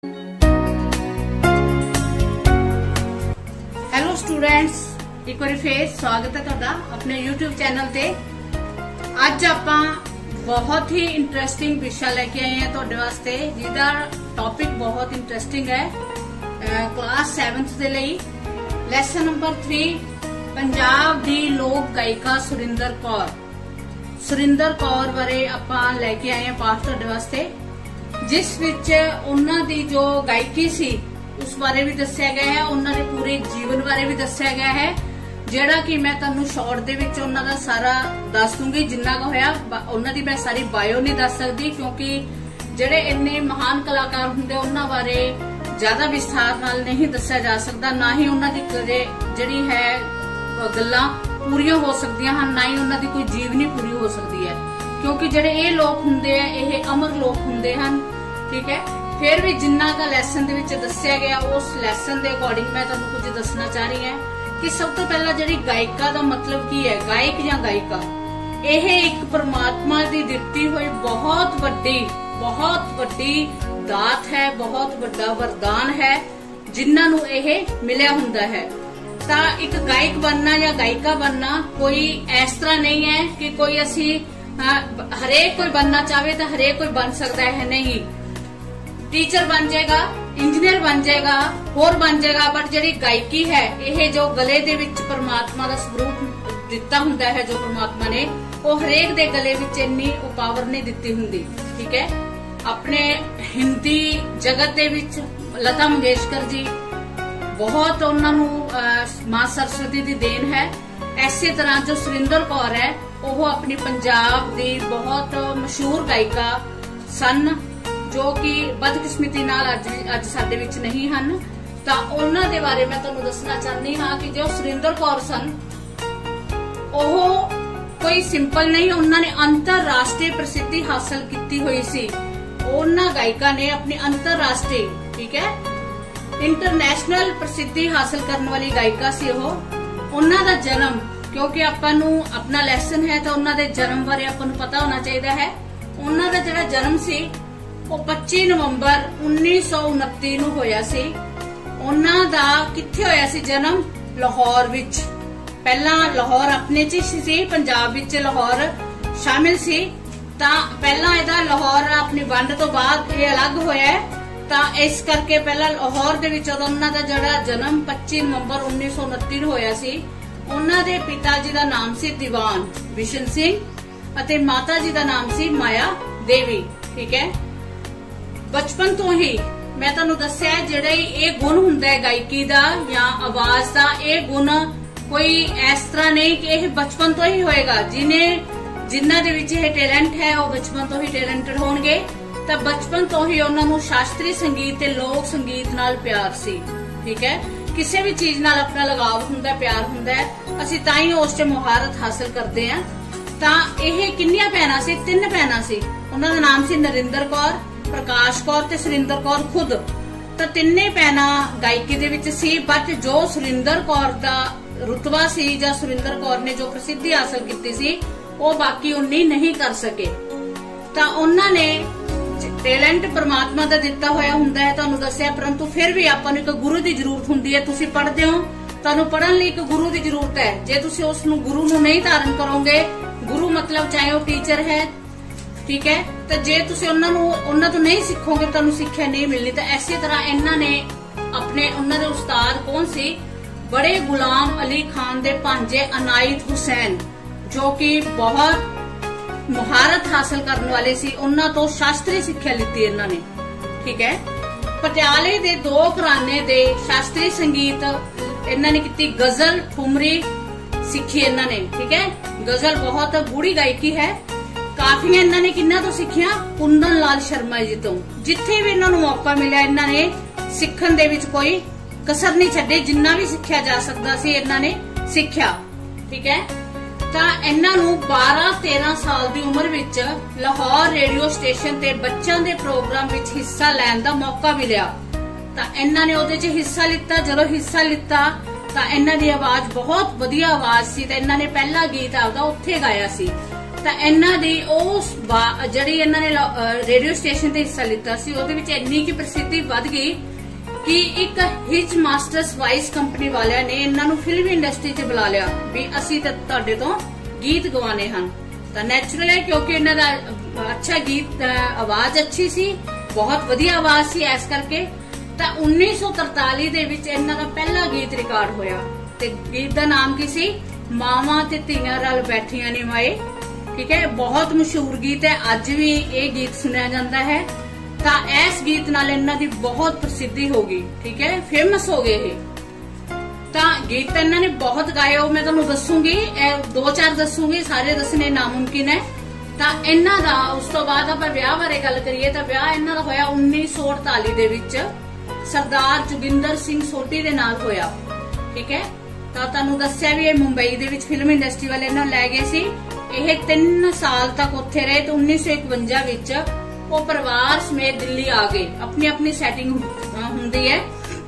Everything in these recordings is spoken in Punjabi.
हेलो स्टूडेंट्स, एक बार फिर स्वागत है तुहाडा अपने YouTube चैनल ते। अज आपां बहुत ही इंटरेस्टिंग विषय लेके आए हैं तुहाडे वास्ते, जिहदा टॉपिक बहुत इंटरेस्टिंग है। क्लास 7th दे लई लैसन नंबर 3 पंजाब दी लोक गायिका सुरिंदर कौर। सुरिंदर कौर बारे आपां लेके आए हैं पाठ तुहाडे वास्ते, जिस विच उन्हां दी जो गायकी सी उस बारे भी दस्सिया गया है, उन्हां दे पूरे जीवन बारे भी दस्सिया गया है, जेड़ा कि मैं तुहानू शॉर्ट दे विच उन्हां दा सारा दस दूंगी। जिन्ना का होया उन्हां दी मैं सारी बायो नहीं दस सकदी, क्योंकि जेड़े इन्ने महान कलाकार हुंदे उन्हां बारे ज्यादा विस्तार नाल नहीं दस्सिया जा सकदा, ना ही उन्हां दी जेड़ी है गल्लां पूरियां हो सकदियां हन, ना ही उन्हां दी कोई जीवनी पूरी हो सकदी है, क्योंकि जेड़े ये लोग हुंदे आ ये अमर लोग हुंदे हन। ठीक है, फिर भी जिन्ना का लैसन दे विच दस्सिया गया उस लैसन दे अकॉर्डिंग मैं तुहानू कुछ दसना चाह रही है कि सब तो पहला जिहड़ी गायिका दा मतलब की है, गायक या गायिका, यह एक परमात्मा दी दित्ती हुई बहुत वड्डी दात है, बहुत वड्डा वरदान है जिन्हां नू यह मिलिया हुंदा है। ता एक गायक बनना या गायिका बनना कोई इस तरह नहीं है कि कोई असी हरेक कोई बनना चाहे तो हरेक कोई बन सकता है, नहीं। टीचर बन जाएगा, इंजीनियर बन जाएगा, होर बन जाएगा, बट जिहड़ी गायकी है यह जो गले दे विच परमात्मा दा स्वरूप दिता हुंदा है, जो परमात्मा ने वो हरेक दे गले विच इन्नी पावर नहीं दिती हुंदी। ठीक है, अपने हिंदी जगत दे विच लता मंगेशकर जी बहुत उन्होंने मां सरस्वती दी देन है। इसे तरह जो सुरिंदर कौर है वो अपनी पंजाब दी बहुत मशहूर गायिका सन, जो कि बदकिस्मती नाल अज साडे विच नहीं हन। तां उन्हां दे बारे मैं तुहानू दसना चाहनी हाँ कि जो सुरिंदर कौर सन वो कोई सिंपल नहीं, उन्होंने अंतरराष्ट्रीय प्रसिद्धि हासिल की हुई सी। उन्हां गायिका ने अपनी अंतरराष्ट्रीय, ठीक है, इंटरनेशनल प्रसिद्धि हासिल करने वाली गायिका सी वो। उन्हां दा जन्म, क्योंकि आपां नू अपना लैसन है तो उन्हां दे जन्म बारे आपां नू पता होना चाहिए है। उन्हां दा जिहड़ा जन्म सी वो 25 नवंबर 1929 नू होया सी। उन्हां दा कित्थे होया सी जन्म? लाहौर विच। पहला लाहौर अपने च सी, पंजाब विच लाहौर शामिल सी। तां पहला इहदा लाहौर अपनी वंड तो बाद ये अलग होया है, तां इस करके पहला लाहौर दे विच उन्हां दा जिहड़ा जन्म 25 नवंबर 1929 नू होया सी। उन्हां दे पिता जी दा नाम सी दीवान बिशन सिंह अते माता जी दा नाम सी माया देवी। ठीक है, बचपन तो ही मैं तुहानू दस्सिया जिहड़ा ये गुण हुंदा है गायकी दा या आवाज दा, ये गुण कोई इस तरह नहीं कि यह बचपन तो ही होएगा। जिन्हां दे विच यह टैलेंट है वो बचपन तो ही टैलेंटेड होणगे। तां बचपन तो ही उन्हां नू शास्त्रीय संगीत ते लोक संगीत नाल प्यार सी। ठीक है, किसी भी चीज नाल अपना लगाव हुंदा, प्यार हुंदा है, असीं तां ही उस च मुहारत हासिल करदे हां। तां यह किन्नियां भैणां सी? 3 भैणां सी। उन्हां दा नाम सी नरिंदर कौर, प्रकाश कौर ते सुरिंदर कौर खुद। तो तिन्ने भैणां गायकी दे विच सी, बट जो सुरिंदर कौर दा रुतबा सी या सुरिंदर कौर ने जो प्रसिद्धि हासिल की सी वो बाकी उन्नी नहीं कर सके। तां उन्हां ने टैलेंट परमात्मा दा दिता होया हुंदा है, तुहानू दस्सिया, परंतु फिर भी आपां नू एक गुरु दी जरूरत हुंदी है। तुसीं पढ़दे हो, तुहानू पढ़न लई एक गुरु दी जरूरत है। जे तुसीं उस नू गुरु नू नहीं धारण करोगे, गुरु मतलब चाहे वो टीचर है, ठीक है, तो जे तुसीं उन्हां तो नहीं सीखोगे तुहानू सिक्ख्या नहीं मिलनी। तो इसी तरह इन्हां ने अपने उन्हां दे उस्ताद कौन सी? बड़े गुलाम अली खान दे भांजे अनायत हुसैन, जो कि बहुत मुहारत हासिल करने वाले सी। उन्हां तो शास्त्रीय शिक्षा लीती इन्हां ने। ठीक है, पटियाले दे 2 घराने दे शास्त्रीय संगीत इन्हां ने की, गजल ठुमरी सीखी इन्हां ने। ठीक है, गजल बहुत गूढ़ी गायकी है। काफियां इन्हां ने किन्ना तो सीखिया? कुंदन लाल शर्मा जी तो। जिथे भी इन्हां नू मौका मिला इन्हां ने सीखण दे विच कोई कसर नहीं छड्डी, जिन्ना भी सीखिया जा सकदा सी इन्हां ने सीखिया। ठीक है, तां इन्हां नू 12-13 साल दी उम्र विच लाहौर रेडियो स्टेशन ते बच्चों दे प्रोग्राम विच हिस्सा लैण दा मौका मिलिया। तां इन्हां ने ओहदे च हिस्सा लिता। जदों हिस्सा लिता तां इन्हां दी आवाज बहुत वधिया आवाज सी, ते इन्हां ने पहला गीत आपदा उत्थे गाया सी। ਤਾਂ ਇਹਨਾਂ ਦੀ ਉਸ ਜਿਹੜੀ ਇਹਨਾਂ ਨੇ ਰੇਡੀਓ ਸਟੇਸ਼ਨ ਤੇ ਹਿੱਸਾ ਲਿੱਤਾ ਸੀ ਉਹਦੇ ਵਿੱਚ ਇੰਨੀ ਕਿ ਪ੍ਰਸਿੱਧੀ ਵੱਧ ਗਈ ਕਿ ਇੱਕ ਹਿਜ ਮਾਸਟਰਸ ਵਾਈਸ ਕੰਪਨੀ ਵਾਲਿਆਂ ਨੇ ਇਹਨਾਂ ਨੂੰ ਫਿਲਮ ਇੰਡਸਟਰੀ 'ਚ ਬੁਲਾ ਲਿਆ ਵੀ ਅਸੀਂ ਤਾਂ ਤੁਹਾਡੇ ਤੋਂ ਗੀਤ ਗਵਾਣੇ ਹਨ। ਤਾਂ ਨੈਚੁਰਲ ਹੈ ਕਿਉਂਕਿ ਇਹਨਾਂ ਦਾ ਅੱਛਾ ਗੀਤ, ਆਵਾਜ਼ ਅੱਛੀ ਸੀ, ਬਹੁਤ ਵਧੀਆ ਆਵਾਜ਼ ਸੀ, ਇਸ ਕਰਕੇ ਤਾਂ 1943 ਦੇ ਵਿੱਚ ਇਹਨਾਂ ਦਾ ਪਹਿਲਾ ਗੀਤ ਰਿਕਾਰਡ ਹੋਇਆ ਤੇ ਗੀਤ ਦਾ ਨਾਮ ਕੀ ਸੀ? ਮਾਵਾਂ ਤੇ ਧੀਆਂ ਰਲ ਬੈਠੀਆਂ ਨੇ ਮਾਏ। ਠੀਕ ਹੈ, ਬਹੁਤ ਮਸ਼ਹੂਰ ਗੀਤ ਹੈ, ਅੱਜ ਵੀ ਇਹ ਗੀਤ ਸੁਣਿਆ ਜਾਂਦਾ ਹੈ। ਤਾਂ ਇਸ ਗੀਤ ਨਾਲ ਇਹਨਾਂ ਦੀ ਬਹੁਤ ਪ੍ਰਸਿੱਧੀ ਹੋ ਗਈ। ਠੀਕ ਹੈ, ਫੇਮਸ ਹੋ ਗਏ ਇਹ। ਤਾਂ ਗੀਤ ਤਾਂ ਇਹਨਾਂ ਨੇ ਬਹੁਤ ਗਾਏ, ਉਹ ਮੈਂ ਤੁਹਾਨੂੰ ਦੱਸੂਗੀ, 2-4 ਦੱਸੂਗੀ, ਸਾਰੇ ਦੱਸਣੇ ਨਾਮੁਮਕਿਨ ਹੈ। ਤਾਂ ਇਹਨਾਂ ਦਾ ਉਸ ਤੋਂ ਬਾਅਦ ਆਪਾਂ ਵਿਆਹ ਬਾਰੇ ਗੱਲ ਕਰੀਏ ਤਾਂ ਵਿਆਹ ਇਹਨਾਂ ਦਾ ਹੋਇਆ 1948 ਦੇ ਵਿੱਚ ਸਰਦਾਰ ਜੋਗਿੰਦਰ ਸਿੰਘ ਸੋਢੀ ਦੇ ਨਾਲ ਹੋਇਆ। ਠੀਕ ਹੈ, ਤਾਂ ਤੁਹਾਨੂੰ ਦੱਸਿਆ ਵੀ ਇਹ ਮੁੰਬਈ ਦੇ ਵਿੱਚ ਫਿਲਮ ਇੰਡਸਟਰੀ ਵਾਲੇ ਇਹਨਾਂ ਲੈ ਗਏ ਸੀ। ਇਹ 3 ਸਾਲ ਤੱਕ ਉੱਥੇ ਰਹੇ ਤੇ 1951 ਵਿੱਚ ਉਹ ਪਰਿਵਾਰ ਸਮੇਤ ਦਿੱਲੀ ਆ ਗਏ। ਆਪਣੀ ਆਪਣੀ ਸੈਟਿੰਗ ਹੁੰਦੀ ਹੈ,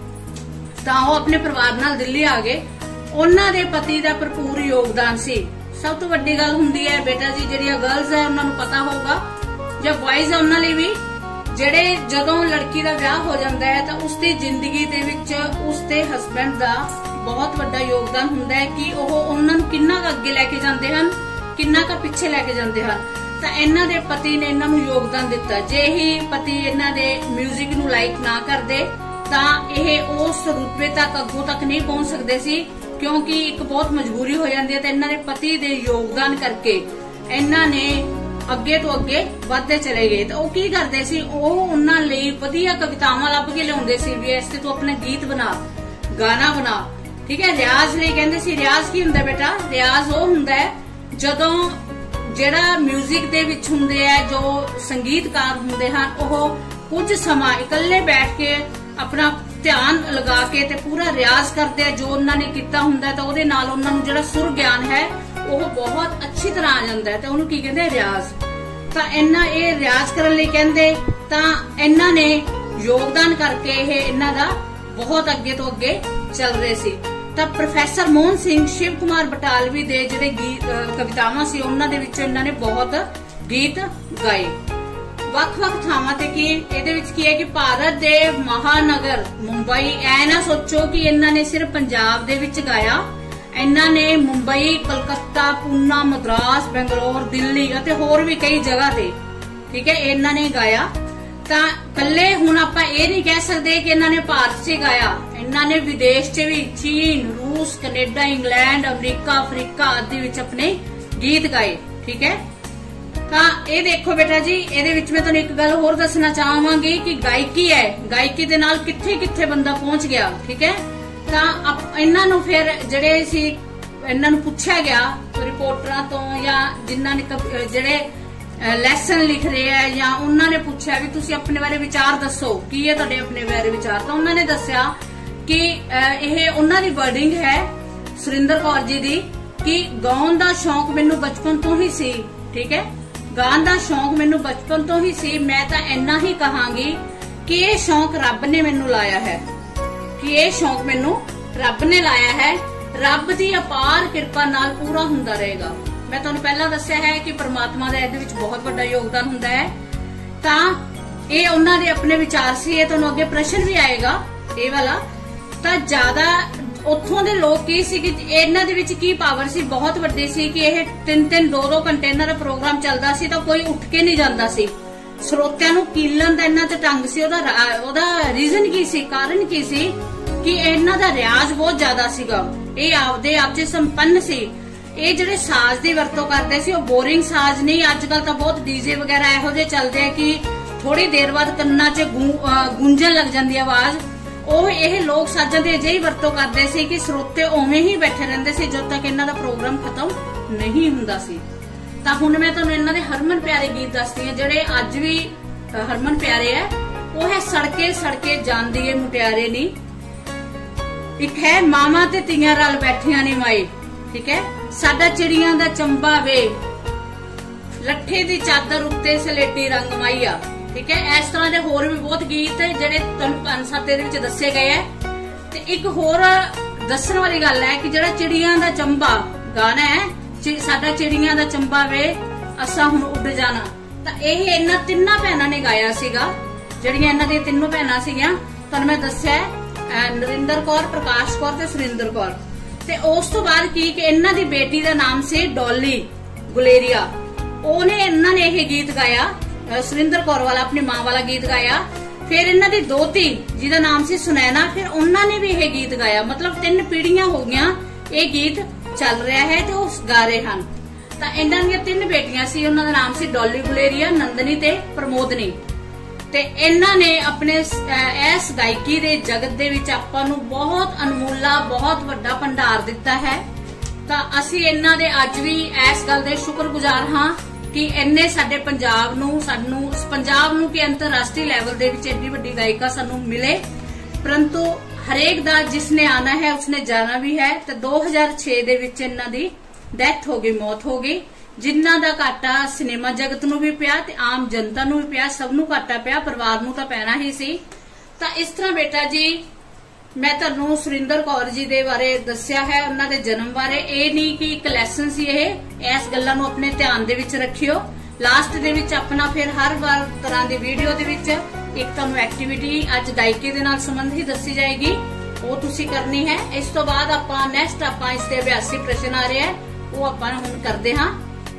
ਤਾਂ ਉਹ ਆਪਣੇ ਪਰਿਵਾਰ ਨਾਲ ਦਿੱਲੀ ਆ ਗਏ। ਉਹਨਾਂ ਦੇ ਪਤੀ ਦਾ ਭਰਪੂਰ ਯੋਗਦਾਨ ਸੀ। ਸਭ ਤੋਂ ਵੱਡੀ ਗੱਲ ਹੁੰਦੀ ਹੈ ਬੇਟਾ ਜੀ, ਜਿਹੜੀਆਂ ਗਰਲਸ ਹੈ ਉਹਨਾਂ ਨੂੰ ਪਤਾ ਹੋਊਗਾ ਜਾਂ ਬॉयਜ਼ ਹੈ ਉਹਨਾਂ ਲਈ ਵੀ, ਜਿਹੜੇ ਜਦੋਂ ਲੜਕੀ ਦਾ ਵਿਆਹ ਹੋ ਜਾਂਦਾ ਹੈ ਤਾਂ ਉਸਦੀ ਜ਼ਿੰਦਗੀ ਦੇ ਵਿੱਚ ਉਸਦੇ ਹਸਬੈਂਡ ਦਾ ਬਹੁਤ ਵੱਡਾ ਯੋਗਦਾਨ ਹੁੰਦਾ ਹੈ ਕਿ ਉਹ ਉਹਨਾਂ ਨੂੰ ਕਿੰਨਾ ਕੁ ਅੱਗੇ ਲੈ ਕੇ ਜਾਂਦੇ ਹਨ, ਕਿੰਨਾ ਕੁ ਪਿੱਛੇ ਲੈ ਕੇ ਜਾਂਦੇ ਹਨ। ਤਾਂ ਇਹਨਾਂ ਦੇ ਪਤੀ ਨੇ ਇਹਨਾਂ ਨੂੰ ਯੋਗਦਾਨ ਦਿੱਤਾ। ਜੇ ਹੀ ਪਤੀ ਇਹਨਾਂ ਦੇ 뮤직 ਨੂੰ ਲਾਈਕ ਨਾ ਕਰਦੇ ਤਾਂ ਇਹ ਉਸ ਰੁਤਬੇ ਤੱਕ ਅੱਗੋਂ ਤੱਕ ਨਹੀਂ ਪਹੁੰਚ ਸਕਦੇ ਸੀ, ਕਿਉਂਕਿ ਇੱਕ ਬਹੁਤ ਮਜਬੂਰੀ ਹੋ ਜਾਂਦੀ ਹੈ। ਤੇ ਇਹਨਾਂ ਦੇ ਪਤੀ ਦੇ ਯੋਗਦਾਨ ਕਰਕੇ ਇਹਨਾਂ ਨੇ ਅੱਗੇ ਤੋਂ ਅੱਗੇ ਵੱਧਦੇ ਚਲੇ ਗਏ। ਤਾਂ ਉਹ ਕੀ ਕਰਦੇ ਸੀ, ਉਹ ਉਹਨਾਂ ਲਈ ਵਧੀਆ ਕਵਿਤਾਵਾਂ ਲੱਭ ਕੇ ਲਿਆਉਂਦੇ ਸੀ ਵੀ ਇਸ ਤੇ ਤੂੰ ਆਪਣਾ ਗੀਤ ਬਣਾ, ਗਾਣਾ ਬਣਾ। ਠੀਕ ਹੈ, ਰਿਆਜ਼ ਲਈ ਕਹਿੰਦੇ ਸੀ। ਰਿਆਜ਼ ਕੀ ਹੁੰਦਾ ਬੇਟਾ? ਰਿਆਜ਼ ਉਹ ਹੁੰਦਾ ਹੈ ਜਦੋਂ ਜਿਹੜਾ 뮤직 ਦੇ ਵਿੱਚ ਹੁੰਦੇ ਆ, ਜੋ ਸੰਗੀਤਕਾਰ ਹੁੰਦੇ ਹਨ, ਉਹ ਕੁਝ ਸਮਾਂ ਇਕੱਲੇ ਬੈਠ ਕੇ ਆਪਣਾ ਧਿਆਨ ਲਗਾ ਕੇ ਤੇ ਪੂਰਾ ਰਿਆਜ਼ ਕਰਦੇ ਆ ਜੋ ਉਹਨਾਂ ਨੇ ਕੀਤਾ ਹੁੰਦਾ, ਤਾਂ ਉਹਦੇ ਨਾਲ ਉਹਨਾਂ ਨੂੰ ਜਿਹੜਾ ਸੁਰ ਗਿਆਨ ਹੈ ਉਹ ਬਹੁਤ ਅੱਛੀ ਤਰ੍ਹਾਂ ਆ ਜਾਂਦਾ ਹੈ। ਤਾਂ ਉਹਨੂੰ ਕੀ ਕਹਿੰਦੇ? ਰਿਆਜ਼। ਤਾਂ ਇਹ ਰਿਆਜ਼ ਕਰਨ ਲਈ ਕਹਿੰਦੇ। ਤਾਂ ਇਹਨਾਂ ਨੇ ਯੋਗਦਾਨ ਕਰਕੇ ਇਹ ਇਹਨਾਂ ਦਾ ਬਹੁਤ ਅੱਗੇ ਤੋਂ ਅੱਗੇ ਚੱਲ ਰਹੇ ਸੀ। ਤਾਂ ਪ੍ਰੋਫੈਸਰ ਮੋਹਨ ਸਿੰਘ, ਸ਼ਿਵ ਕੁਮਾਰ ਬਟਾਲਵੀ ਦੇ ਜਿਹੜੇ ਕਵਿਤਾਵਾਂ ਸੀ ਉਹਨਾਂ ਦੇ ਵਿੱਚ ਇਹਨਾਂ ਨੇ ਬਹੁਤ ਗੀਤ ਗਾਏ ਵੱਖ-ਵੱਖ ਥਾਵਾਂ ਤੇ। ਕੀ ਇਹਦੇ ਵਿੱਚ ਕੀ ਹੈ ਕਿ ਭਾਰਤ ਦੇ ਮਹਾਨਗਰ ਮੁੰਬਈ, ਐ ਨਾ ਸੋਚੋ ਕਿ ਇਹਨਾਂ ਨੇ ਸਿਰਫ ਪੰਜਾਬ ਦੇ ਵਿੱਚ ਗਾਇਆ, ਇਹਨਾਂ ਨੇ ਮੁੰਬਈ, ਕਲਕੱਤਾ, ਪੂਨਾ, ਮਦਰਾਸ, ਬੰਗਲੌਰ, ਦਿੱਲੀ ਅਤੇ ਹੋਰ ਵੀ ਕਈ ਜਗ੍ਹਾ ਤੇ, ਠੀਕ ਹੈ, ਇਹਨਾਂ ਨੇ ਗਾਇਆ। ਤਾਂ ਕੱਲੇ ਹੁਣ ਆਪਾਂ ਇਹ ਨਹੀਂ ਕਹਿ ਸਕਦੇ ਕਿ ਇਹਨਾਂ ਨੇ ਭਾਰਤ 'ਚ ਗਾਇਆ, ਇਹਨਾਂ ਨੇ ਵਿਦੇਸ਼ 'ਚ ਵੀ, ਚੀਨ, ਰੂਸ, ਕੈਨੇਡਾ, ਇੰਗਲੈਂਡ, ਅਮਰੀਕਾ, ਅਫਰੀਕਾ ਆਦਿ ਵਿੱਚ ਆਪਣੇ ਗੀਤ ਗਾਏ। ਠੀਕ ਹੈ, ਤਾਂ ਇਹ ਦੇਖੋ ਬੇਟਾ ਜੀ, ਇਹਦੇ ਵਿੱਚ ਮੈਂ ਤੁਹਾਨੂੰ ਇੱਕ ਗੱਲ ਹੋਰ ਦੱਸਣਾ ਚਾਹਾਂਗੀ ਕਿ ਗਾਇਕੀ ਹੈ, ਗਾਇਕੀ ਦੇ ਨਾਲ ਕਿੱਥੇ-ਕਿੱਥੇ ਬੰਦਾ ਪਹੁੰਚ ਗਿਆ। ਠੀਕ ਹੈ, ਤਾਂ ਇਹਨਾਂ ਨੂੰ ਫਿਰ ਜਿਹੜੇ ਸੀ ਇਹਨਾਂ ਨੂੰ ਪੁੱਛਿਆ ਗਿਆ ਰਿਪੋਰਟਰਾਂ ਤੋਂ ਜਾਂ ਜਿਨ੍ਹਾਂ ਨੇ ਜਿਹੜੇ ਲੈਸਨ ਲਿਖ ਰਹੇ ਆ, ਜਾਂ ਉਹਨਾਂ ਨੇ ਪੁੱਛਿਆ ਵੀ ਤੁਸੀਂ ਆਪਣੇ ਬਾਰੇ ਵਿਚਾਰ ਦੱਸੋ, ਕੀ ਹੈ ਤੁਹਾਡੇ ਆਪਣੇ ਬਾਰੇ ਵਿਚਾਰ। ਤਾਂ ਉਹਨਾਂ ਨੇ ਦੱਸਿਆ ਕਿ ਇਹ ਉਹਨਾਂ ਦੀ ਵਰਡਿੰਗ ਹੈ ਸੁਰਿੰਦਰ ਕੌਰ ਜੀ ਦੀ ਕਿ ਗਾਉਣ ਦਾ ਸ਼ੌਂਕ ਮੈਨੂੰ ਬਚਪਨ ਤੋਂ ਹੀ ਸੀ। ਠੀਕ ਹੈ, ਗਾਣ ਦਾ ਸ਼ੌਂਕ ਮੈਨੂੰ ਬਚਪਨ ਤੋਂ ਹੀ ਸੀ। ਮੈਂ ਤਾਂ ਇੰਨਾ ਹੀ ਕਹਾਂਗੀ ਕਿ ਇਹ ਸ਼ੌਂਕ ਰੱਬ ਨੇ ਮੈਨੂੰ ਲਾਇਆ ਹੈ, ਕਿ ਇਹ ਸ਼ੌਂਕ ਮੈਨੂੰ ਰੱਬ ਨੇ ਲਾਇਆ ਹੈ। ਰੱਬ ਦੀ ਅਪਾਰ ਕਿਰਪਾ ਨਾਲ ਪੂਰਾ ਹੁੰਦਾ ਰਹੇਗਾ। ਮੈਂ ਤੁਹਾਨੂੰ ਪਹਿਲਾਂ ਦੱਸਿਆ ਹੈ ਕਿ ਪ੍ਰਮਾਤਮਾ ਦਾ ਇਹਦੇ ਵਿੱਚ ਬਹੁਤ ਵੱਡਾ ਯੋਗਦਾਨ ਹੁੰਦਾ ਹੈ। ਤਾਂ ਇਹ ਉਹਨਾਂ ਦੇ ਆਪਣੇ ਵਿਚਾਰ ਸੀ। ਇਹ ਤੁਹਾਨੂੰ ਅੱਗੇ ਪ੍ਰਸ਼ਨ ਵੀ ਆਏਗਾ ਇਹ ਵਾਲਾ। ਤਾਂ ਜ਼ਿਆਦਾ ਉੱਥੋਂ ਦੇ ਲੋਕ ਕੀ ਸੀ ਕਿ ਇਹਨਾਂ ਦੇ ਵਿੱਚ ਕੀ ਪਾਵਰ ਸੀ, ਬਹੁਤ ਵੱਡੀ ਸੀ ਕਿ ਇਹ 3-3 2-2 ਘੰਟੇ ਇਹਨਾਂ ਦਾ ਪ੍ਰੋਗਰਾਮ ਚੱਲਦਾ ਸੀ ਤਾਂ ਕੋਈ ਉੱਠ ਕੇ ਨਹੀਂ ਜਾਂਦਾ ਸੀ। ਸਰੋਤਿਆਂ ਨੂੰ ਕੀਲਣ ਦਾ ਇਹਨਾਂ ਤੇ ਢੰਗ ਸੀ। ਉਹਦਾ ਰੀਜ਼ਨ ਕੀ ਸੀ, ਕਾਰਨ ਕੀ ਸੀ ਕਿ ਇਹਨਾਂ ਦਾ ਰਿਆਜ਼ ਬਹੁਤ ਜ਼ਿਆਦਾ ਸੀਗਾ। ਇਹ ਆਪਦੇ ਆਪ 'ਚ ਸੰਪੰਨ ਸੀ। ਇਹ ਜਿਹੜੇ ਸਾਜ਼ ਦੀ ਵਰਤੋਂ ਕਰਦੇ ਸੀ ਉਹ ਬੋਰਿੰਗ ਸਾਜ਼ ਨਹੀਂ। ਅੱਜ ਕੱਲ ਤਾਂ ਬਹੁਤ ਡੀਜੇ ਵਗੈਰਾ ਇਹੋ ਜਿਹੇ ਚੱਲਦੇ ਆ ਕਿ ਥੋੜੀ ਦੇਰ ਬਾਅਦ ਕੰਨਾਂ 'ਚ ਗੂੰਜਣ ਲੱਗ ਜਾਂਦੀ ਆਵਾਜ਼। ਉਹ ਇਹ ਲੋਕ ਸਾਜ਼ਾਂ ਦੀ ਅਜਿਹੀ ਵਰਤੋਂ ਕਰਦੇ ਸੀ ਕਿ ਸਰੋਤੇ ਉਵੇਂ ਹੀ ਬੈਠੇ ਰਹਿੰਦੇ ਸੀ ਜਦੋਂ ਤੱਕ ਇਹਨਾਂ ਦਾ ਪ੍ਰੋਗਰਾਮ ਖਤਮ ਨਹੀਂ ਹੁੰਦਾ ਸੀ। ਤਾਂ ਹੁਣ ਮੈਂ ਤੁਹਾਨੂੰ ਇਹਨਾਂ ਦੇ ਹਰਮਨ ਪਿਆਰੇ ਗੀਤ ਦੱਸਦੀ ਹਾਂ ਜਿਹੜੇ ਅੱਜ ਵੀ ਹਰਮਨ ਪਿਆਰੇ ਹੈ। ਉਹ ਹੈ ਸੜਕੇ ਸੜਕੇ ਜਾਂਦੀ ਏ ਮੁਟਿਆਰੇ ਨੀ, ਇੱਕ ਹੈ ਮਾਵਾਂ ਤੇ ਧੀਆਂ ਰਲ ਬੈਠੀਆਂ ਨੇ ਮਾਏ। ਠੀਕ ਹੈ, ਸਾਡਾ ਚਿੜੀਆਂ ਦਾ ਚੰਬਾ ਵੇ, ਲੱਠੇ ਦੀ ਚਾਦਰ ਉੱਤੇ ਸਲੇਟੀ ਰੰਗ ਮਾਈਆ। ਠੀਕ ਹੈ, ਇਸ ਤਰ੍ਹਾਂ ਦੇ ਹੋਰ ਵੀ ਬਹੁਤ ਗੀਤ ਜਿਹੜੇ ਤੁਹਾਨੂੰ 5-7 ਦੇ ਵਿੱਚ ਦੱਸੇ ਗਏ ਹੈ। ਤੇ ਇੱਕ ਹੋਰ ਦੱਸਣ ਵਾਲੀ ਗੱਲ ਹੈ ਕਿ ਜਿਹੜਾ ਚਿੜੀਆਂ ਦਾ ਚੰਬਾ ਗਾਣਾ ਹੈ, ਸਾਡਾ ਚਿੜੀਆਂ ਦਾ ਚੰਬਾ ਵੇ, असा हुण उड़ जाना। तो यह इन्हां तिन्नां भैणां ने गाया सीगा, जिहड़ियां इन्हां दी तीनों भैणां सीगियां। तुहानूं मैं दस्सिआ नरिंदर कौर, प्रकाश कौर ते सुरिंदर कौर। ते उस तो बाद की कि इन्हां दी बेटी दा नाम सी डॉली गुलेरिया। उन्हें इन्हां ने यह गीत गाया, सुरिंदर कौर वाला अपनी मां वाला गीत गाया। फिर इन्हां दी दोती जिहदा नाम सी सुनैना, फिर उन्हां ने भी यह गीत गाया। मतलब 3 पीढ़ियां हो गईयां ये गीत चल रहा है ते उस गा रहे हैं। तो इन्हां दी 3 बेटियां सी, उन्हां दा नाम सी डॉली गुलेरिया, नंदनी ते प्रमोदनी। ते इन्हां ने अपने इस गायकी दे जगत दे विच आपां नूं बहुत अनमोला, बहुत वड्डा भंडार दिता है। तो असीं इन्हां दे अज भी इस गल दे शुक्रगुजार हां कि इन्ने साडे पंजाब नूं, सानूं पंजाब नूं कि अंतरराष्ट्रीय लैवल दे विच एडी वड्डी गायिका सानूं मिले। परंतु हरेक दा जिसने आना है उसने जाना भी है। तो 2006 दे विच इन्हां दी डेथ हो गई, मौत हो गई, जिन्हां दा घाटा सिनेमा जगत नूं भी पिया ते आम जनता नूं भी पिया, सब नूं घाटा पिया, परिवार नूं तां पैना ही सी। तो इस तरह बेटा जी मैं तुहानूं सुरिंदर कौर जी दे बारे दस्सिआ है, उन्हां दे जन्म बारे। ये नहीं कि एक लैसन सी, इस गल्लां नूं अपने ध्यान दे विच रखियो। लास्ट दे विच अपना फिर हर बार तरह की वीडियो दे विच एक तुहानूं एक्टिविटी अज गायकी दे नाल संबंधित दस्सी जाएगी, वो तुसीं करनी है। इस तो बाद आपां नैक्सट आपां इसते अभ्यासी प्रश्न आ रहा है, वो आपां हुण करदे हां।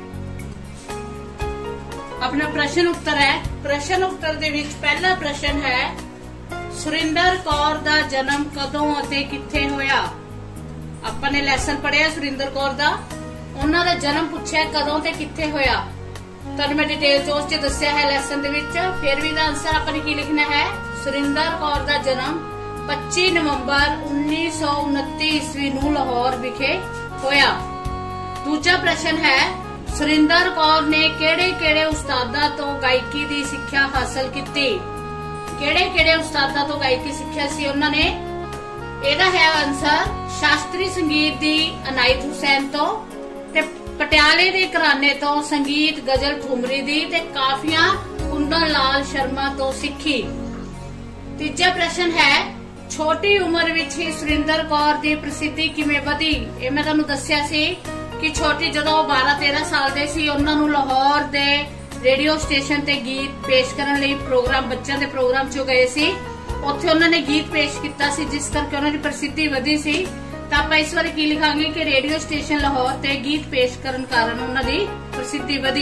अपना प्रश्न उत्तर है। प्रश्न उत्तर दे विच पहला प्रश्न है, सुरिंदर कौर दा जन्म कदों अते किथे होया। आपां ने लैसन पढ़िया सुरिंदर कौर दा, उन्हां दा जन्म पुछया कदों ते किथे होया। तुहानूं मैं डिटेल च उस च दस्सिआ है लैसन दे विच। फिर भी दा आंसर आपां ने की लिखना है, सुरिंदर कौर दा जन्म 25 नवंबर 1929 ईस्वी नूं लाहौर विखे होया। दूजा प्रश्न है, सुरिंदर कौर ने किहड़े-किहड़े उस्तादां तो गायकी दी सिक्ख्या हासिल कीती। किहड़े-किहड़े उस्तादां तो गायकी सिक्ख्या सी उन्हां ने। ਇਹਦਾ है आंसर शास्त्री संगीत दी अनायत हुसैन तो, ते पटियाले दे घराने तो संगीत गजल ठुमरी दी, ते काफियां कुंदन लाल शर्मा तो सीखी। तीजा प्रश्न है, छोटी उम्र विच ही सुरिंदर कौर दी प्रसिद्धि किवें वधी। ये मैं तुहानूं दस्सिआ सी कि छोटी जदों 12-13 साल दे सी, उन्हां नूं लाहौर दे रेडियो स्टेशन ते गीत पेश करन लई प्रोग्राम, बच्चों के प्रोग्राम चो गए सी। उत्थे उन्होंने गीत पेश किया सी, जिस करके उन्होंने प्रसिद्धि वधी सी। तो आप इस बारे की लिखांगे कि रेडियो स्टेशन लाहौर ते गीत पेश करन कारण उन्होंने प्रसिद्धि वधी।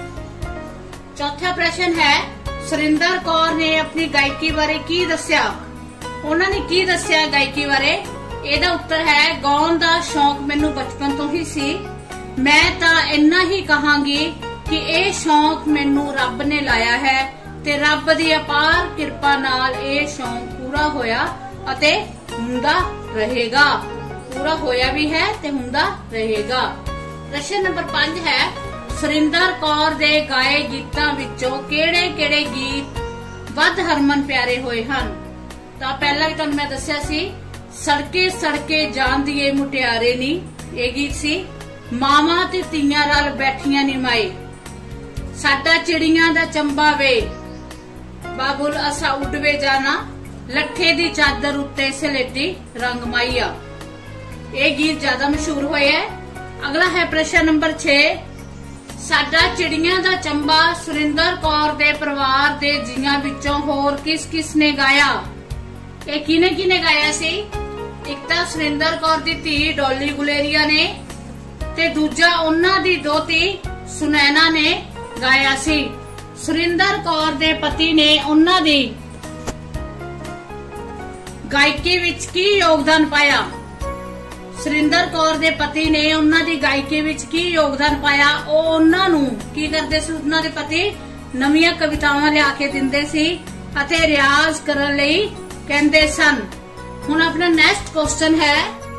चौथा प्रश्न है, सुरिंदर कौर ने अपनी गायकी बारे की दस्सिआ। उन्होंने की दस्सिआ गायकी बारे। ਇਹਦਾ उत्तर है, गाउण दा शौक मैनू बचपन तो ही सी। मैं तां इन्ना ही कहांगी कि यह शौक मैनू रब ने लाया है ते रब दी अपार किरपा नाल यह शौक पूरा होया अते हुंदा रहेगा। पूरा होया भी है ते हुंदा रहेगा। प्रश्न नंबर 5 है, सुरिंदर कौर दे गाए गीतां विचों किहड़े-किहड़े गीत वध हरमन प्यारे होए हन। तां पहला भी तुहानूं मैं दस्सिआ सी, सड़के सड़के जांदिए मुटियारे नी, ये गीत सी। मावां ते धीआं रल बैठियां नी माए, साडा चिड़ियां दा चंबा वे, बाबुल असा उडवे जाना, लट्ठे दी चादर उत्ते सलेटी रंग माइया। ये गीत ज्यादा मशहूर होए है। अगला है प्रश्न नंबर 6, साडा चिड़ियां दा चंबा सुरिंदर कौर दे परिवार दे जियां विचों होर किस किस ने गाया। ये किने गाया सी। एक तां सुरिंदर कौर दी धी डॉली गुलेरिया ने, ते दूजा उन्हां दी दोती सुनैना ने गाया सी। सुरिंदर कौर दे पति ने उन्हां दी गायकी विच की योगदान पाया। सुरिंदर कौर दे पति ने उन्हां दी गायकी विच की योगदान पाया। ਉਹ ਉਹਨਾਂ ਨੂੰ ਕੀ ਕਰਦੇ ਸੀ, ਉਹਨਾਂ ਦੇ ਪਤੀ ਨਵੀਆਂ ਕਵਿਤਾਵਾਂ ਲਿਆ ਕੇ ਦਿੰਦੇ ਸੀ ਅਤੇ ਰਿਆਜ਼ ਕਰਨ ਲਈ ਕਹਿੰਦੇ ਸਨ। ਹੁਣ ਆਪਣਾ ਨੈਕਸਟ ਕੁਐਸਚਨ ਹੈ,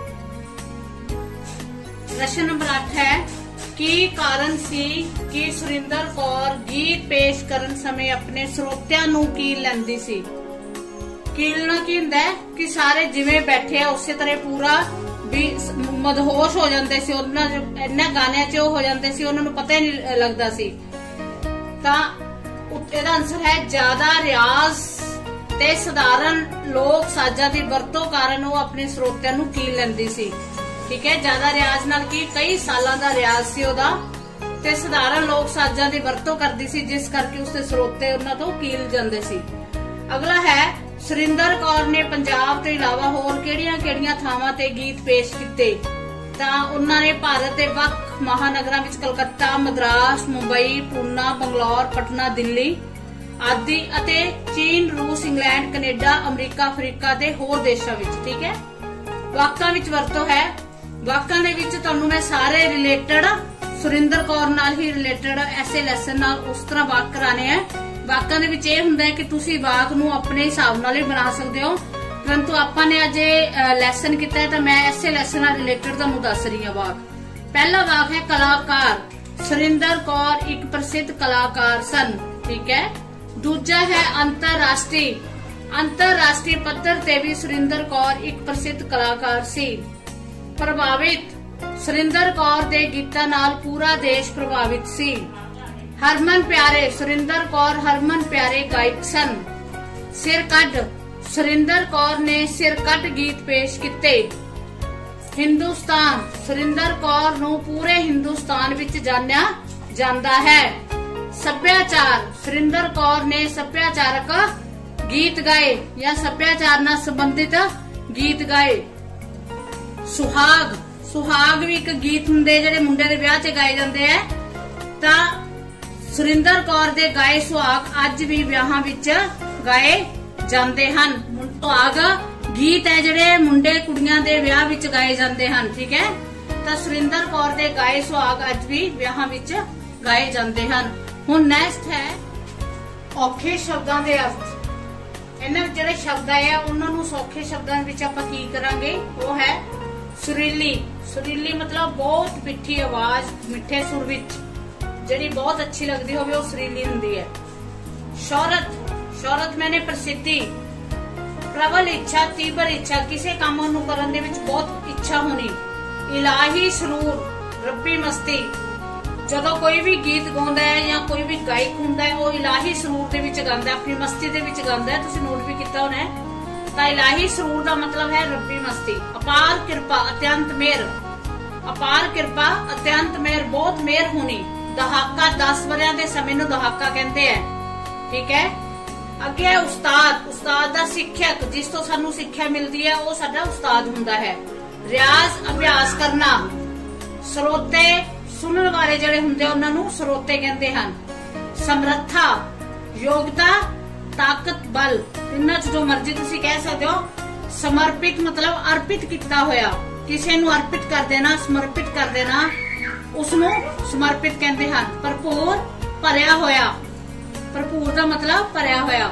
प्रश्न नंबर 8 है, की कारण सी कि सुरिंदर कौर गीत पेश करन समय अपने श्रोतिਆਂ ਨੂੰ ਕੀਲ ਲੈਂਦੀ ਸੀ। ਕੀਲਣਾ ਕੀ ਹੁੰਦਾ ਹੈ ਕਿ ਸਾਰੇ ਜਿਵੇਂ ਬੈਠੇ ਆ ਉਸੇ ਤਰ੍ਹਾਂ ਪੂਰਾ ਵੀ ਮਦਹੋਸ਼ ਹੋ ਜਾਂਦੇ ਸੀ। ਉਹਨਾਂ ਇਹਨਾਂ ਗਾਣਿਆਂ 'ਚ ਉਹ ਹੋ ਜਾਂਦੇ ਸੀ, ਉਹਨਾਂ ਨੂੰ ਪਤਾ ਹੀ ਨਹੀਂ ਲੱਗਦਾ ਸੀ। ਤਾਂ ਇਹਦਾ ਆਨਸਰ ਹੈ, ਜ਼ਿਆਦਾ ਰਿਆਜ਼ ਤੇ ਸਧਾਰਨ ਲੋਕ ਸਾਜ਼ਾਂ ਦੀ ਵਰਤੋਂ ਕਾਰਨ ਉਹ ਆਪਣੇ ਸਰੋਤਿਆਂ ਨੂੰ ਕੀਲ ਲੈਂਦੀ ਸੀ। ठीक है, ज्यादा रियाज नाल की कई सालां दा रियाज सी ओदा, ਤੇ ਸਧਾਰਨ ਲੋਕ ਸਾਜ਼ਾਂ ਦੀ ਵਰਤੋਂ ਕਰਦੀ ਸੀ, ਜਿਸ ਕਰਕੇ ਉਸਦੇ ਸਰੋਤੇ ਉਹਨਾਂ ਤੋਂ ਕੀਲ ਜਾਂਦੇ ਸੀ। ਅਗਲਾ ਹੈ ਸੁਰਿੰਦਰ ਕੌਰ ਨੇ ਪੰਜਾਬ ਤੋਂ ਇਲਾਵਾ ਹੋਰ ਕਿਹੜੀਆਂ-ਕਿਹੜੀਆਂ ਥਾਵਾਂ ਤੇ ਗੀਤ ਪੇਸ਼ ਕੀਤੇ? ਤਾਂ ਉਹਨਾਂ ਨੇ ਭਾਰਤ ਦੇ ਵੱਖ ਮਹਾਨਗਰਾਂ ਵਿੱਚ ਕਲਕੱਤਾ, ਮਦਰਾਸ, ਮੁੰਬਈ, ਪੂਨਾ, ਬੰਗਲੌਰ, ਪਟਨਾ, ਦਿੱਲੀ ਆਦਿ ਅਤੇ ਚੀਨ, ਰੂਸ, ਇੰਗਲੈਂਡ, ਕੈਨੇਡਾ, ਅਮਰੀਕਾ, ਅਫਰੀਕਾ ਤੇ ਹੋਰ ਦੇਸ਼ਾਂ ਵਿੱਚ। ਠੀਕ ਹੈ। ਵਾਕਾਂ ਵਿੱਚ ਵਰਤੋਂ ਹੈ। ਵਾਕਾਂ ਦੇ ਵਿੱਚ ਤੁਹਾਨੂੰ ਮੈਂ ਸਾਰੇ ਰਿਲੇਟਡ ਸੁਰਿੰਦਰ ਕੌਰ ਨਾਲ ਹੀ ਰਿਲੇਟਡ ਐਸੇ ਲੈਸਨ ਨਾਲ ਉਸ ਤਰ੍ਹਾਂ ਵਾਕ ਕਰਾਣੇ ਆ। ਵਾਕਾਂ ਦੇ ਵਿੱਚ ਇਹ ਹੁੰਦਾ ਹੈ ਕਿ ਤੁਸੀਂ ਵਾਕ ਨੂੰ ਆਪਣੇ ਹਿਸਾਬ ਨਾਲ ਹੀ ਬਣਾ ਸਕਦੇ ਹੋ, ਪਰੰਤੂ ਆਪਾਂ ਨੇ ਅੱਜ ਲੈਸਨ ਕੀਤਾ ਹੈ ਤਾਂ ਮੈਂ ਐਸੇ ਲੈਸਨ ਨਾਲ ਰਿਲੇਟਡ ਤੁਹਾਨੂੰ ਦੱਸ ਰਹੀ ਹਾਂ ਵਾਕ। ਪਹਿਲਾ ਵਾਕ ਹੈ ਕਲਾਕਾਰ। ਸੁਰਿੰਦਰ ਕੌਰ ਇੱਕ ਪ੍ਰਸਿੱਧ ਕਲਾਕਾਰ ਸਨ। ਠੀਕ ਹੈ। ਦੂਜਾ ਹੈ ਅੰਤਰਰਾਸ਼ਟਰੀ। ਅੰਤਰਰਾਸ਼ਟਰੀ ਪੱਧਰ ਤੇ ਵੀ ਸੁਰਿੰਦਰ ਕੌਰ ਇੱਕ ਪ੍ਰਸਿੱਧ ਕਲਾਕਾਰ ਸੀ। ਪ੍ਰਭਾਵਿਤ। ਸੁਰਿੰਦਰ ਕੌਰ ਦੇ ਗੀਤਾਂ ਨਾਲ ਪੂਰਾ ਦੇਸ਼ ਪ੍ਰਭਾਵਿਤ ਸੀ। ਹਰਮਨ ਪਿਆਰੇ। ਸੁਰਿੰਦਰ ਕੌਰ ਹਰਮਨ ਪਿਆਰੇ ਗਾਇਕ ਸਨ। ਸਿਰ ਕੱਢ। ਸੁਰਿੰਦਰ ਕੌਰ ਨੇ ਸਿਰ ਕੱਢ ਗੀਤ ਪੇਸ਼ ਕੀਤੇ। ਹਿੰਦੁਸਤਾਨ। ਸੁਰਿੰਦਰ ਕੌਰ ਨੂੰ ਪੂਰੇ ਹਿੰਦੁਸਤਾਨ ਵਿੱਚ ਜਾਣਿਆ ਜਾਂਦਾ ਹੈ। ਸੱਭਿਆਚਾਰ। ਸੁਰਿੰਦਰ ਕੌਰ ਨੇ ਸੱਭਿਆਚਾਰਕ ਗੀਤ ਗਾਏ ਜਾਂ ਸੱਭਿਆਚਾਰ ਨਾਲ ਸੰਬੰਧਿਤ ਗੀਤ ਗਾਏ। ਸੁਹਾਗ। ਸੁਹਾਗ ਵੀ ਇੱਕ ਗੀਤ ਹੁੰਦੇ ਜਿਹੜੇ ਮੁੰਡੇ ਦੇ ਵਿਆਹ 'ਚ ਗਾਏ ਜਾਂਦੇ ਆ। ਤਾਂ ਸੁਰਿੰਦਰ ਕੌਰ ਦੇ ਗਾਏ ਸੁਹਾਗ ਅੱਜ ਵੀ ਵਿਆਹਾਂ ਵਿੱਚ ਗਾਏ ਜਾਂਦੇ ਹਨ। ਸੁਹਾਗ ਗੀਤ ਹੈ ਜਿਹੜੇ ਮੁੰਡੇ ਕੁੜੀਆਂ ਦੇ ਵਿਆਹ ਵਿੱਚ ਗਾਏ ਜਾਂਦੇ ਹਨ। ਠੀਕ ਹੈ। ਤਾਂ ਸੁਰਿੰਦਰ ਕੌਰ ਦੇ ਗਾਏ ਸੁਹਾਗ ਅੱਜ ਵੀ ਵਿਆਹਾਂ ਵਿੱਚ ਗਾਏ ਜਾਂਦੇ ਹਨ। ਹੁਣ ਨੈਕਸਟ ਹੈ ਔਖੇ ਸ਼ਬਦਾਂ ਦੇ ਅਰਥ। ਇਹਨਾਂ ਵਿੱਚ ਜਿਹੜੇ ਸ਼ਬਦ ਆਏ ਆ ਉਹਨਾਂ ਨੂੰ ਸੌਖੇ ਸ਼ਬਦਾਂ ਵਿੱਚ ਆਪਾਂ ਕੀ ਕਰਾਂਗੇ? ਉਹ ਹੈ ਸੁਰੀਲੀ। ਸੁਰੀਲੀ ਮਤਲਬ ਬਹੁਤ ਮਿੱਠੀ ਆਵਾਜ਼, ਮਿੱਠੇ ਸੁਰ ਵਿੱਚ ਜਿਹੜੀ ਬਹੁਤ ਅੱਛੀ ਲੱਗਦੀ ਹੋਵੇ ਉਹ ਸੁਰੀਲੀ ਹੁੰਦੀ ਹੈ। ਸ਼ੌਹਰਤ। ਸ਼ੌਹਰਤ ਮੈਨੇ ਪ੍ਰਸਿੱਧੀ। ਪ੍ਰਬਲ ਇੱਛਾ, ਤੀਬਰ ਇੱਛਾ, ਕਿਸੇ ਕੰਮ ਨੂੰ ਕਰਨ ਦੇ ਵਿੱਚ ਬਹੁਤ ਇੱਛਾ ਹੋਣੀ। ਇਲਾਹੀ ਸਰੂਰ, ਰੱਬੀ ਮਸਤੀ। ਜਦੋਂ ਕੋਈ ਵੀ ਗੀਤ ਗਾਉਂਦਾ ਹੈ ਜਾਂ ਕੋਈ ਵੀ ਗਾਇਕ ਹੁੰਦਾ ਹੈ ਉਹ ਇਲਾਹੀ ਸਰੂਰ ਦੇ ਵਿੱਚ ਗਾਉਂਦਾ, ਆਪਣੀ ਮਸਤੀ ਦੇ ਵਿੱਚ ਗਾਉਂਦਾ ਹੈ। ਤੁਸੀਂ ਨੋਟ ਵੀ ਕੀਤਾ ਹੋਣਾ ਹੈ। ਤਾਂ ਇਲਾਹੀ ਸਰੂਰ ਦਾ ਮਤਲਬ ਹੈ ਰੱਬੀ ਮਸਤੀ। ਅਪਾਰ ਕਿਰਪਾ, ਅਤਿਅੰਤ ਮਿਹਰ। ਅਪਾਰ ਕਿਰਪਾ, ਅਤਿਅੰਤ ਮਿਹਰ, ਬਹੁਤ ਮਿਹਰ ਹੋਣੀ। ਦਹਾਕਾ, 10 ਵਰਿਆਂ ਦੇ ਸਮੇਂ ਨੂੰ ਦਹਾਕਾ ਕਹਿੰਦੇ ਆ। ਠੀਕ ਹੈ। ਅੱਗੇ ਹੈ ਉਸਤਾਦ। ਉਸਤਾਦ ਦਾ ਸਿੱਖਿਅਕ, ਜਿਸ ਤੋਂ ਸਾਨੂੰ ਸਿੱਖਿਆ ਮਿਲਦੀ ਹੈ ਉਹ ਸਾਡਾ ਉਸਤਾਦ ਹੁੰਦਾ ਹੈ। ਰਿਆਜ਼, ਅਭਿਆਸ ਕਰਨਾ। ਸਰੋਤੇ, ਸੁਣਨ ਵਾਲੇ ਜਿਹੜੇ ਹੁੰਦੇ ਉਹਨਾਂ ਨੂੰ ਸਰੋਤੇ ਕਹਿੰਦੇ ਹਨ। ਸਮਰੱਥਾ, ਯੋਗਤਾ, ਤਾਕਤ, ਬਲ, ਇਹਨਾਂ ਚ ਜੋ ਮਰਜ਼ੀ ਤੁਸੀਂ ਕਹਿ ਸਕਦੇ ਹੋ। ਸਮਰਪਿਤ ਮਤਲਬ ਅਰਪਿਤ ਕੀਤਾ ਹੋਇਆ, ਕਿਸੇ ਨੂੰ ਅਰਪਿਤ ਕਰ ਦੇਣਾ, ਸਮਰਪਿਤ ਕਰ ਦੇਣਾ, ਉਸ ਨੂੰ ਸਮਰਪਿਤ ਕਹਿੰਦੇ ਹਨ। ਭਰਪੂਰ, ਭਰਿਆ ਹੋਇਆ। ਭਰਪੂਰ ਦਾ ਮਤਲਬ ਭਰਿਆ ਹੋਇਆ।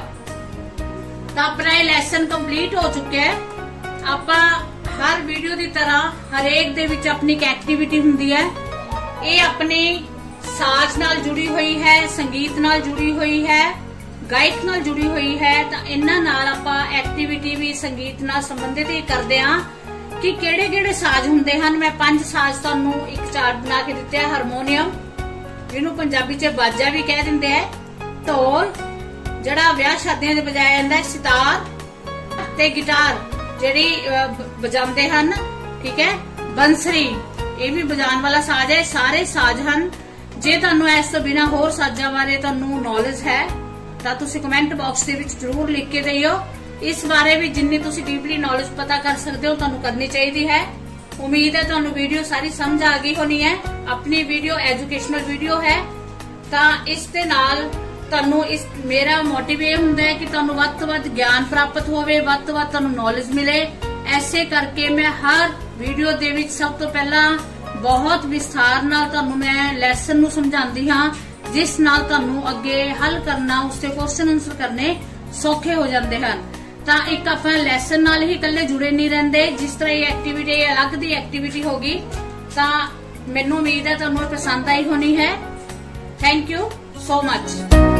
ਤਾਂ ਆਪਣਾ ਇਹ ਲੈਸਨ ਕੰਪਲੀਟ ਹੋ ਚੁੱਕਿਆ ਹੈ। ਆਪਾਂ ਹਰ ਵੀਡੀਓ ਦੀ ਤਰ੍ਹਾਂ ਹਰੇਕ ਦੇ ਵਿੱਚ ਆਪਣੀ ਇੱਕ ਐਕਟੀਵਿਟੀ ਹੁੰਦੀ ਹੈ। ਇਹ ਆਪਣੀ ਸਾਜ਼ ਨਾਲ ਜੁੜੀ ਹੋਈ ਹੈ, ਸੰਗੀਤ ਨਾਲ ਜੁੜੀ ਹੋਈ ਹੈ, ਗਾਇਕ ਨਾਲ ਜੁੜੀ ਹੋਈ ਹੈ। ਤਾਂ ਇਹਨਾਂ ਨਾਲ ਆਪਾਂ ਐਕਟੀਵਿਟੀ ਵੀ ਸੰਗੀਤ ਨਾਲ ਸੰਬੰਧਿਤ ਹੀ ਕਰਦੇ ਹਾਂ ਕਿ ਕਿਹੜੇ ਕਿਹੜੇ ਸਾਜ਼ ਹੁੰਦੇ ਹਨ। ਮੈਂ 5 ਸਾਜ਼ ਤੁਹਾਨੂੰ ਇੱਕ ਚਾਰਟ ਬਣਾ ਕੇ ਦਿੱਤੇ ਹੈ। ਹਾਰਮੋਨੀਅਮ, ਜਿਹਨੂੰ ਪੰਜਾਬੀ 'ਚ ਬਾਜਾ ਵੀ ਕਹਿ ਦਿੰਦੇ ਆ। ਢੋਲ, ਜਿਹੜਾ ਵਿਆਹ ਸ਼ਾਦੀਆਂ 'ਚ ਵਜਾਇਆ ਜਾਂਦਾ ਹੈ। ਸਿਤਾਰ ਤੇ ਗਿਟਾਰ, ਜਿਹੜੀ ਵਜਾਉਂਦੇ ਹਨ। ਠੀਕ ਹੈ। ਬੰਸਰੀ, ਇਹ ਵੀ ਵਜਾਉਣ ਵਾਲਾ ਸਾਜ਼ ਹੈ। ਸਾਰੇ ਸਾਜ਼ ਹਨ। ਜੇ ਤੁਹਾਨੂੰ ਇਸ ਤੋਂ ਬਿਨਾਂ ਹੋਰ ਸਾਜ਼ਾਂ ਬਾਰੇ ਤੁਹਾਨੂੰ ਨੌਲੇਜ ਹੈ ਤਾਂ ਤੁਸੀਂ ਕਮੈਂਟ ਬਾਕਸ ਦੇ ਵਿੱਚ ਜ਼ਰੂਰ ਲਿਖ ਕੇ ਦਿਓ। ਇਸ ਬਾਰੇ ਵੀ ਜਿੰਨੀ ਤੁਸੀਂ ਡੀਪਲੀ ਨੌਲੇਜ ਪਤਾ ਕਰ ਸਕਦੇ ਹੋ ਤੁਹਾਨੂੰ ਕਰਨੀ ਚਾਹੀਦੀ ਹੈ। ਉਮੀਦ ਹੈ ਤੁਹਾਨੂੰ ਵੀਡੀਓ ਸਾਰੀ ਸਮਝ ਆ ਗਈ ਹੋਣੀ ਹੈ। ਆਪਣੀ ਵੀਡੀਓ ਐਜੂਕੇਸ਼ਨਲ ਵੀਡੀਓ ਹੈ ਤਾਂ ਇਸ ਦੇ ਨਾਲ ਤੁਹਾਨੂੰ ਮੇਰਾ ਮੋਟਿਵ ਇਹ ਹੁੰਦਾ ਹੈ ਕਿ ਤੁਹਾਨੂੰ ਵੱਧ ਤੋਂ ਵੱਧ ਗਿਆਨ ਪ੍ਰਾਪਤ ਹੋਵੇ, ਵੱਧ ਤੋਂ ਵੱਧ ਤੁਹਾਨੂੰ ਨੌਲੇਜ ਮਿਲੇ। ਐਸੇ ਕਰਕੇ ਮੈਂ ਹਰ ਵੀਡੀਓ ਦੇ ਵਿੱਚ ਸਭ ਤੋਂ ਪਹਿਲਾਂ ਬਹੁਤ ਵਿਸਥਾਰ ਨਾਲ ਤੁਹਾਨੂੰ ਮੈਂ ਲੈਸਨ ਨੂੰ ਸਮਝਾਉਂਦੀ ਹਾਂ, ਜਿਸ ਨਾਲ ਤੁਹਾਨੂੰ ਅੱਗੇ ਹੱਲ ਕਰਨਾ, ਉਸਦੇ ਕੁਐਸਚਨ ਆਨਸਰ ਕਰਨੇ ਸੌਖੇ ਹੋ ਜਾਂਦੇ ਹਨ। ਤਾਂ ਇੱਕ ਆਪਾਂ ਲੈਸਨ ਨਾਲ ਹੀ ਇਕੱਲੇ ਜੁੜੇ ਨਹੀਂ ਰਹਿੰਦੇ। ਜਿਸ ਤਰ੍ਹਾਂ ਇਹ ਐਕਟੀਵਿਟੀ ਅਲੱਗ ਦੀ ਐਕਟੀਵਿਟੀ ਹੋਗੀ ਤਾਂ ਮੈਨੂੰ ਉਮੀਦ ਹੈ ਤੁਹਾਨੂੰ ਪਸੰਦ ਆਈ ਹੋਣੀ ਹੈ। Thank you so much.